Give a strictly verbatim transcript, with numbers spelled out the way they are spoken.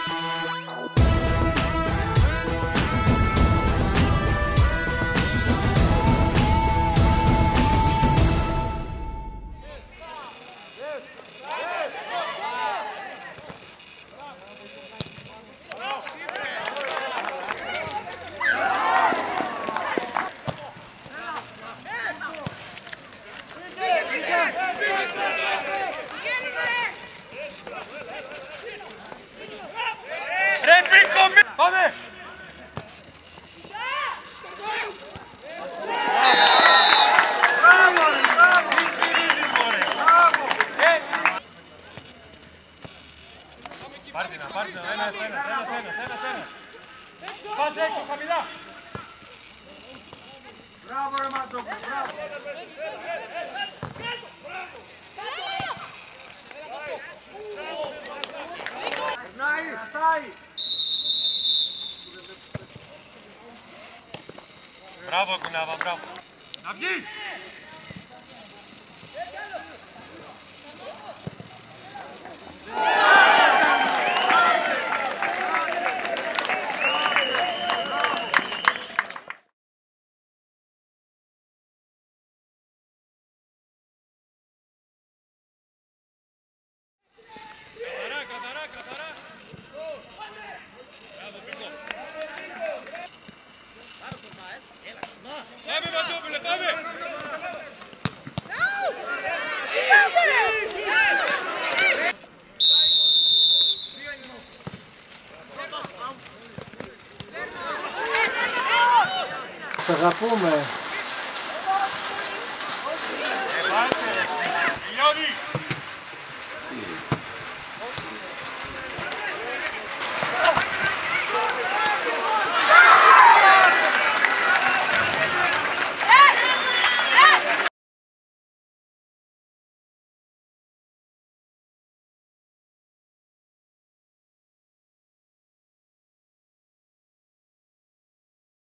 Πάμε! Μπράβο, ρε, μπράβο! Πάρτε να, πάρτε να, ένας, ένας, ένας, ένας, ένας, ένας. Πάσε έξω, χαμηλά! Μπράβο, ρε Ματζόκο, μπράβο! Περνάει, κρατάει! Μπράβο, Κουνάβα, μπράβο. Να βγει! Καθαρά, καθαρά, καθαρά. Μπράβο, Πίκο. Πάμε, Ματζόπουλε, πάμε! Σ' αγαπούμε.